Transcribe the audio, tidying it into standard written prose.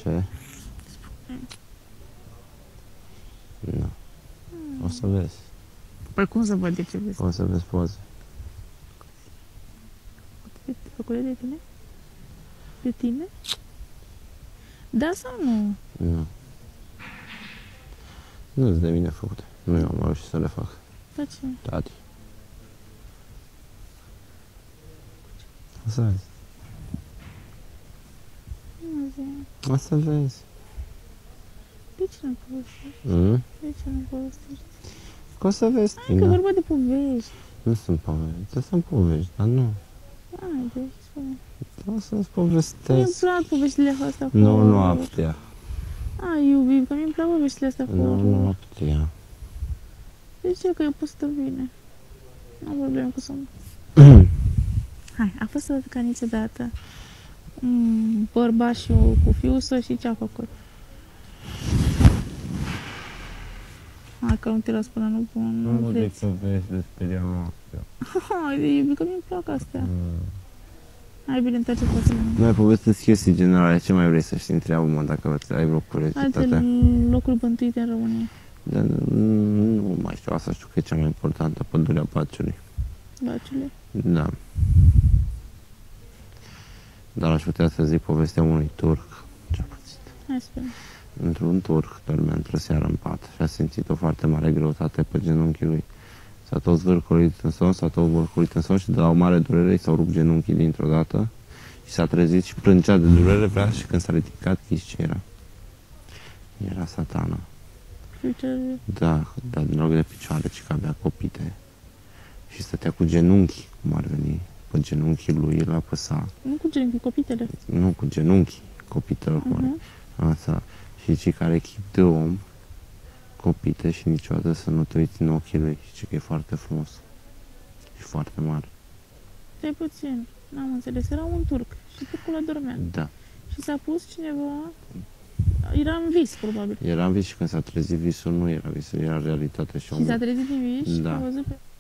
Ce? Nu. O să vezi. Păi cum să văd de ce vezi? O să vezi poze. Făcute de tine? De tine? Da sau nu? Nu. Nu-s de mine făcute. Nu eu am reușit să le fac. Da ce? Tati. O să vezi. Nu zi. O să vezi. De ce nu povestești? Mm? De ce nu povestești? Că o să vezi, Hai că Tina. vorba de povești. Nu sunt povești. Sunt povești, dar nu. Haide, spune. O să-ți Mie îmi povestesc. plac povestile astea cu... Nu, nu a putea. Ai, iubi, că mie îmi plac povestile astea cu... Nu a putea. De ce? Că eu pot să vine. Nu am probleme cu somn. Hai, a fost să văd ca niciodată bărbașul cu fiul său și ce a făcut. Hai că nu te las până nu pun, nu vreți. povesti despre ea noastră. Haide, iubi, că mi-mi plac astea. Hai, bine, întoarce fațele mele. Mai povestesc chestii generale. Ce mai vrei să știi? Întreabă-mă dacă ai vreo curiozitate. Alte locuri bântuite în România. Dar nu mai știu. Asta știu că e cea mai importantă. Pădurea Baciului. Baciule. Da. Dar aș putea să zic povestea unui turc. Ce-a pățit? Hai, spune. Într-un turc dormea într-o seară în pat și a simțit o foarte mare greutate pe genunchii lui. S-a tot zvârcolit în somn și de la o mare durere i s-au rupt genunchii dintr-o dată și s-a trezit și plângea de durere vrea și când s-a ridicat, știți ce era? Era Satana. Picioare. Da, dar din loc de picioare, ci că avea copite. Și stătea cu genunchi, cum ar veni, pe genunchii lui, îl apăsa. Nu cu genunchi, copitele. Nu, cu genunchi, copitele, cum asta. Și cei care chip de om, copite și niciodată să nu te uiți în ochii lui. Și că e foarte frumos. Și foarte mare. Stai puțin. N-am înțeles. Era un turc și turcul adormea. Da. Și s-a pus cineva... Era în vis, probabil. Era în vis și când s-a trezit visul, nu era visul, era realitate. Și s-a trezit din vis și Da. a văzut pe...